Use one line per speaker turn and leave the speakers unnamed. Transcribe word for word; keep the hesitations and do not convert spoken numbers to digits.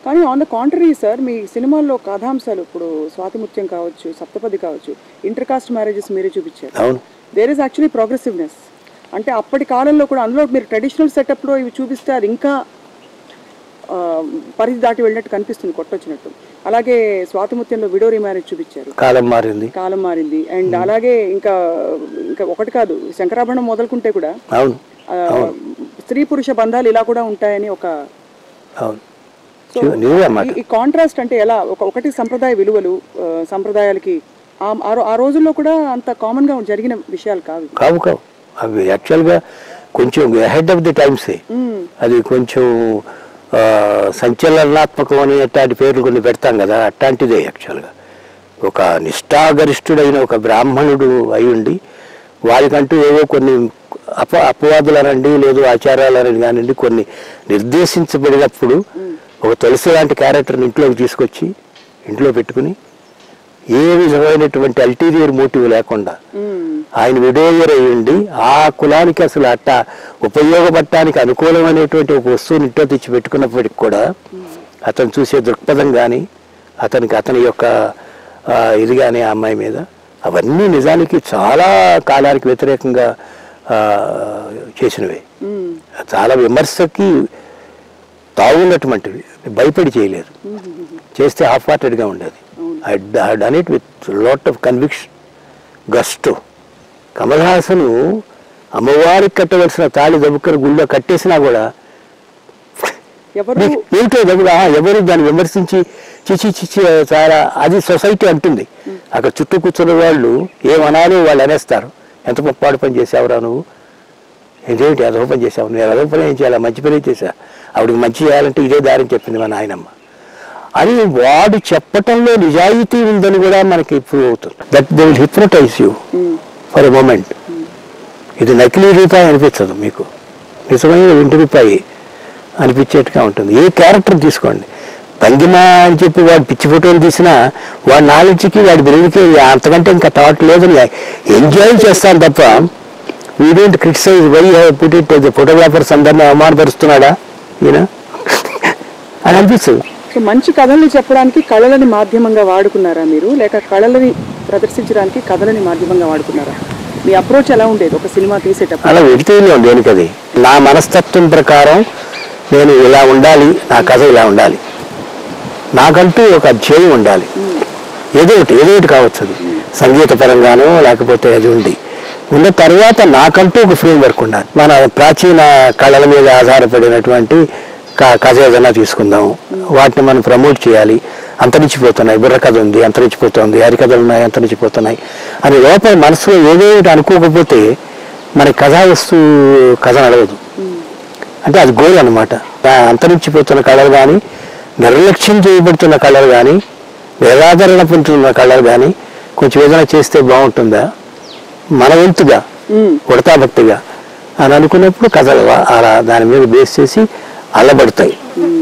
కానీ on the contrary sir, మీ సినిమాల్లో కథాంశాలు ఇప్పుడు స్వాతిముత్యం కావచ్చు, సప్తపది కావచ్చు, ఇంటర్ కాస్ట్ మ్యారేజెస్ మీరే చూపించారు.
అవును,
దేర్ ఇస్ యాక్చువల్లీ ప్రోగ్రెసివ్నెస్. అంటే అప్పటి కాలంలో కూడా అందులో మీరు ట్రెడిషనల్ సెటప్లో ఇవి చూపిస్తే అది ఇంకా పరిధి దాటి వెళ్ళినట్టు కనిపిస్తుంది, కొట్టొచ్చినట్టు. అలాగే స్వాతిముత్యంలో విడో రీమ్యారేజ్ చూపించారు,
కాలం మారింది
కాలం మారింది అండ్ అలాగే ఇంకా ఇంకా ఒకటి కాదు, శంకరాభరణం మొదలుకుంటే కూడా
అవును
స్త్రీ పురుష బంధాలు ఇలా కూడా ఉంటాయని ఒక.
అవును,
ఈ కాంట్రాస్ట్ అంటే ఎలా, ఒక ఒకటి సంప్రదాయ విలువలు, సంప్రదాయాలకి ఆ రోజుల్లో కూడా అంత కామన్ గా జరిగిన విషయాలు కావు
కావు కావు అవి యాక్చువల్గా కొంచెం అహెడ్ ఆఫ్ ది టైమ్సే. అది కొంచెం సంచలనాత్మకం అని అట్లాంటి పేర్లు కొన్ని పెడతాం కదా, అట్లాంటిదే యాక్చువల్గా. ఒక నిష్ఠాగరిష్ఠుడైన ఒక బ్రాహ్మణుడు అయి ఉండి వారికంటూ ఏవో కొన్ని అప అపవాదులనండి లేదు ఆచారాలని కానివ్వండి కొన్ని నిర్దేశించబడినప్పుడు ఒక తులసి లాంటి క్యారెక్టర్ని ఇంట్లోకి తీసుకొచ్చి ఇంట్లో పెట్టుకుని ఏ విధమైనటువంటి అల్టీరియర్ మోటివ్ లేకుండా ఆయన విడోయర్ అయ్యండి ఆ కులానికి అసలు అట్ట ఉపయోగపడటానికి అనుకూలమైనటువంటి ఒక వస్తువుని ఇంట్లో తెచ్చి పెట్టుకున్నప్పటికి కూడా అతను చూసే దృక్పథం కానీ అతనికి అతని యొక్క ఇది కానీ ఆ అమ్మాయి మీద అవన్నీ నిజానికి చాలా కాలానికి వ్యతిరేకంగా చేసినవే. చాలా విమర్శకి తాగున్నటువంటివి, భయపడి చేయలేదు, చేస్తే హాఫ్ హార్టెడ్గా ఉండేది. I done it with lot of conviction, gusto. Kamal Haasan అమ్మవారికి కట్టవలసిన తాళి దెబ్బకని గుళ్ళో కట్టేసినా కూడా ఏమిటో దెబ్బగా ఎవరు దాన్ని విమర్శించి చిచి చిచి చాలా అది సొసైటీ అంటుంది. అక్కడ చుట్టూ కూర్చున్న వాళ్ళు ఏమనాలో వాళ్ళు అనేస్తారు, ఎంత ముప్పాడు పని చేసావురా నువ్వు, ఇదేమిటి అదొక పని చేసావు, నేను అదొక పని ఏం చేయాలి, మంచి పని చేసా, ఆవిడకి మంచి చేయాలంటే ఇదే దారిని చెప్పింది మా నాయనమ్మ అని వాడు చెప్పటంలో నిజాయితీ ఉందని కూడా మనకి ప్రూవ్ అవుతుంది. That they will hypnotize you for a moment. ఇది నకిలీ రూపాయి అనిపించదు మీకు, నిజమైన ఇంటి రూపాయి అనిపించేట్టుగా ఉంటుంది. ఏ క్యారెక్టర్ తీసుకోండి, భంగిమా అని చెప్పి వాడు పిచ్చి ఫోటోలు తీసినా వాడి నాలెడ్జ్కి వాడి బ్రెయిన్కి అంతకంటే ఇంకా థాట్ లేదని ఎంజాయ్ చేస్తాను తప్ప we don't criticize why put it photographers అందరినీ అవమానపరుస్తున్నాడా ఈయన అని అనిపిస్తుంది.
సో మంచి కథల్ని చెప్పడానికి కళలని మాధ్యమంగా వాడుకున్నారా మీరు, లేక కళలని ప్రదర్శించడానికి కథలని మాధ్యమంగా వాడుకున్నారా? మీ అప్రోచ్ ఎలా ఉండేది ఒక సినిమా తీసేటప్పుడు?
అలా వెళితేనే ఉండేది అది. నా మనస్తత్వం ప్రకారం నేను ఇలా ఉండాలి, నా కథ ఇలా ఉండాలి, నాకంటూ ఒక అధ్యాయం ఉండాలి, ఏదో ఒకటి ఏదో ఒకటి కావచ్చు, అది సంగీత పరంగానో లేకపోతే అది ఉండి ఉన్న తర్వాత నాకంటూ ఒక ఫ్రేమ్ వర్క్ ఉండాలి. మన ప్రాచీన కళల మీద ఆధారపడినటువంటి కథ ఏదైనా తీసుకుందాం, వాటిని మనం ప్రమోట్ చేయాలి. అంతరించిపోతున్నాయి, బుర్ర కథ ఉంది అంతరించిపోతుంది, హరికథలు ఉన్నాయి అంతరించిపోతున్నాయి అని లోపల మనసులో ఏదో అనుకోకపోతే మన కథా వస్తువు కథ నడవదు. అంటే అది గోల్ అనమాట. అంతరించిపోతున్న కళలు కానీ, నిర్లక్ష్యం చేయబడుతున్న కళలు కానీ, వేదాదరణ పొందుతున్న కళలు కానీ కొంచెం ఏదైనా చేస్తే బాగుంటుందా మన వంతుగా ఉడతాభక్తిగా అని అనుకున్నప్పుడు కథలు అలా దాని మీద బేస్ చేసి అల్లబడతాయి.